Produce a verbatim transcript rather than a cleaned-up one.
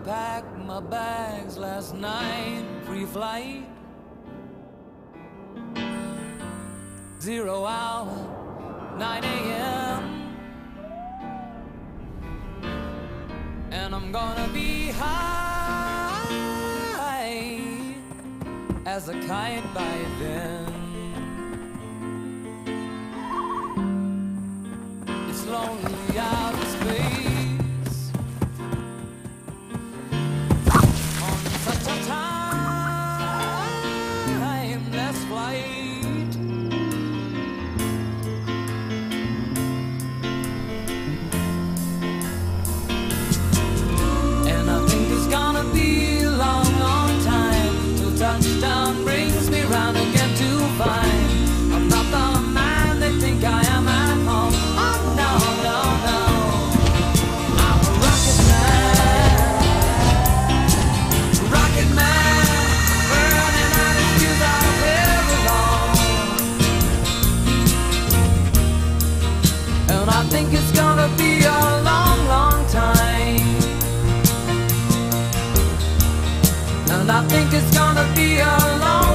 packed my bags last night, pre-flight. Zero hour, nine A M And I'm gonna be high as a kite by then. It's lonely out in space on such a timeless flight. And I think it's gonna be a long, long time till touchdown brings me round again to find I'm not the man they think I am at home. Oh no, no, no, I'm a rocket man, rocket man, burning out his fuse out where it belongs. And I think it's gonna be a long, long time. And I think it's gonna be a long